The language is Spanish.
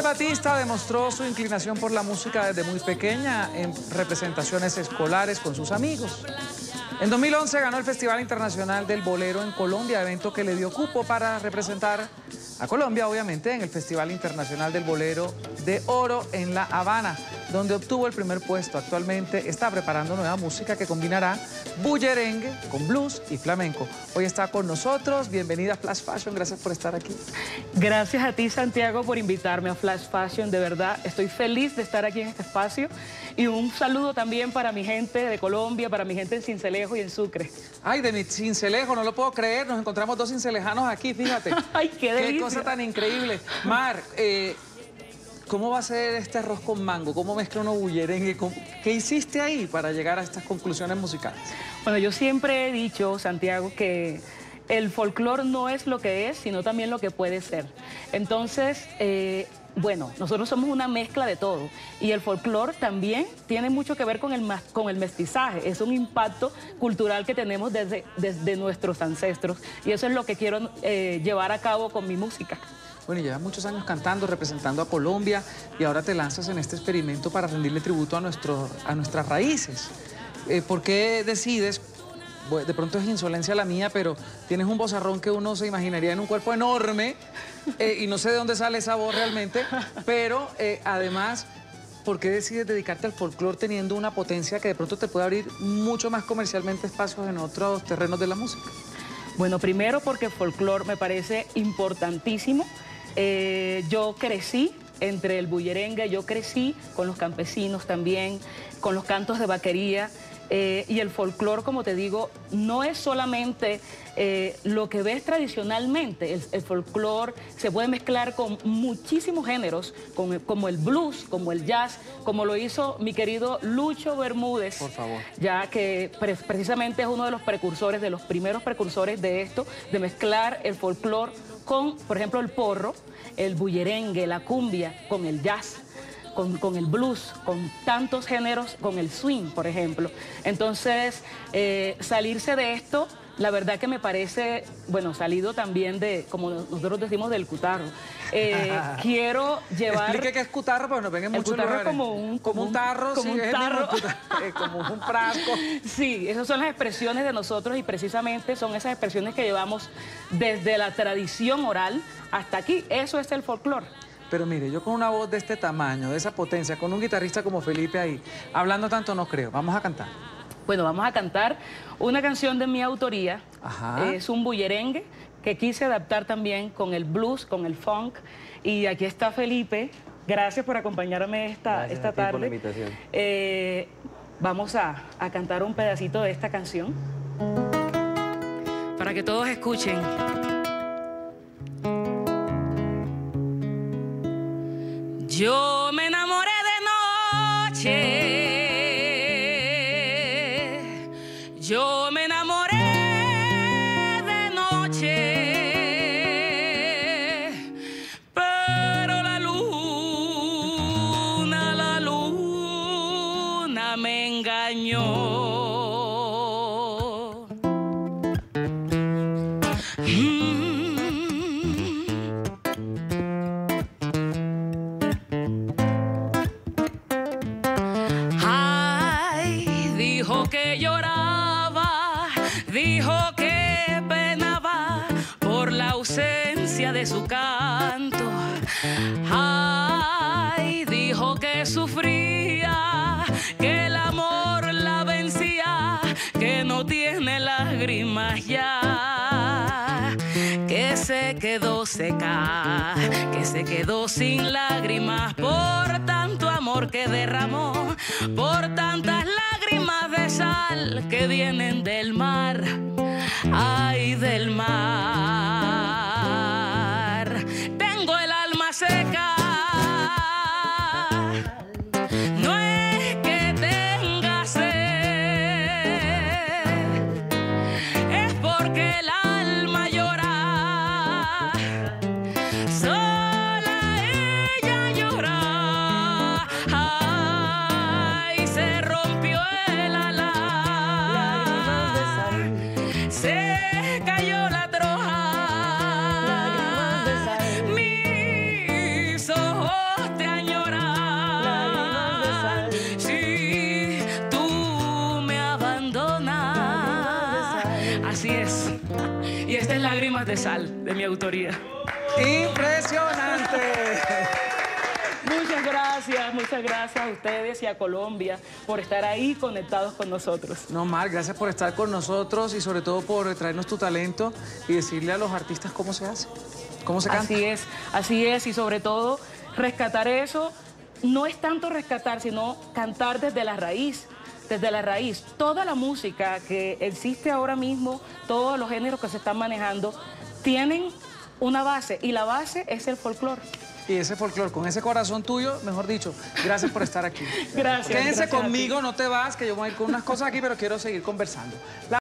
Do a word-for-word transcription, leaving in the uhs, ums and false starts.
Mar Batista demostró su inclinación por la música desde muy pequeña en representaciones escolares con sus amigos. En dos mil once ganó el Festival Internacional del Bolero en Colombia, evento que le dio cupo para representar a Colombia, obviamente, en el Festival Internacional del Bolero de Oro en La Habana, donde obtuvo el primer puesto. Actualmente está preparando nueva música que combinará bullerengue con blues y flamenco. Hoy está con nosotros. Bienvenida a Flash Fashion. Gracias por estar aquí. Gracias a ti, Santiago, por invitarme a Flash Fashion. De verdad, estoy feliz de estar aquí en este espacio. Y un saludo también para mi gente de Colombia, para mi gente en Sincelejo y en Sucre. Ay, de mi Sincelejo, no lo puedo creer. Nos encontramos dos cincelejanos aquí, fíjate. Ay, qué delicia. Qué cosa tan increíble. Mar, eh, ¿cómo va a ser este arroz con mango? ¿Cómo mezcla uno bullerengue? ¿Qué hiciste ahí para llegar a estas conclusiones musicales? Bueno, yo siempre he dicho, Santiago, que el folclore no es lo que es, sino también lo que puede ser. Entonces, eh, bueno, nosotros somos una mezcla de todo. Y el folclore también tiene mucho que ver con el, con el mestizaje. Es un impacto cultural que tenemos desde, desde nuestros ancestros. Y eso es lo que quiero eh, llevar a cabo con mi música. Bueno, y llevas muchos años cantando, representando a Colombia, y ahora te lanzas en este experimento para rendirle tributo a, nuestro, a nuestras raíces. Eh, ¿Por qué decides? Bueno, de pronto es insolencia la mía, pero tienes un vozarrón que uno se imaginaría en un cuerpo enorme, eh, y no sé de dónde sale esa voz realmente, pero eh, además, ¿por qué decides dedicarte al folclore teniendo una potencia que de pronto te puede abrir mucho más comercialmente espacios en otros terrenos de la música? Bueno, primero porque el folclore me parece importantísimo. Eh, yo crecí entre el bullerengue, yo crecí con los campesinos también, con los cantos de vaquería, eh, y el folclore, como te digo, no es solamente eh, lo que ves tradicionalmente. El, el folclore se puede mezclar con muchísimos géneros, con, como el blues, como el jazz, como lo hizo mi querido Lucho Bermúdez. Por favor. Ya que pre precisamente es uno de los precursores, de los primeros precursores de esto, de mezclar el folclore con, por ejemplo, el porro, el bullerengue, la cumbia, con el jazz, con, con el blues, con tantos géneros, con el swing, por ejemplo. Entonces, eh, salirse de esto, la verdad que me parece, bueno, salido también de, como nosotros decimos, del cutarro. Eh, quiero llevar... Explique qué es cutarro, pues nos ven en muchos lugares. El cutarro es como un... Como un tarro, como sí, un es tarro. Es como un frasco. Sí, esas son las expresiones de nosotros y precisamente son esas expresiones que llevamos desde la tradición oral hasta aquí. Eso es el folclore. Pero mire, yo con una voz de este tamaño, de esa potencia, con un guitarrista como Felipe ahí, hablando tanto no creo. Vamos a cantar. Bueno, vamos a cantar una canción de mi autoría. Ajá. Es un bullerengue que quise adaptar también con el blues, con el funk. Y aquí está Felipe. Gracias por acompañarme esta, esta a ti tarde. por la invitación. Eh, vamos a, a cantar un pedacito de esta canción para que todos escuchen. Yo me enamoré de noche, yo me enamoré de noche, pero la luna, la luna me engañó. Mm. Dijo que lloraba, dijo que penaba por la ausencia de su canto. Ay, dijo que sufría, que el amor la vencía, que no tiene lágrimas ya, que se quedó seca, que se quedó sin lágrimas por tanto amor que derramó, por tantas lágrimas de sal que vienen del mar, ay, del mar. Tengo el alma seca, no es que tenga sed, es porque el alma llora, sola ella llora, ay, se rompió el ala, se cayó la troja. lágrimas de sal, de mi autoría. ¡Impresionante! Muchas gracias, muchas gracias a ustedes y a Colombia por estar ahí conectados con nosotros. No, Mar, gracias por estar con nosotros y sobre todo por traernos tu talento y decirle a los artistas cómo se hace, cómo se canta. Así es, así es, y sobre todo rescatar eso, no es tanto rescatar, sino cantar desde la raíz, desde la raíz. Toda la música que existe ahora mismo, todos los géneros que se están manejando, tienen una base, y la base es el folclore. Y ese folclore, con ese corazón tuyo, mejor dicho, gracias por estar aquí. Gracias. Quédense gracias conmigo, no te vas, que yo voy a ir con unas cosas aquí, pero quiero seguir conversando. La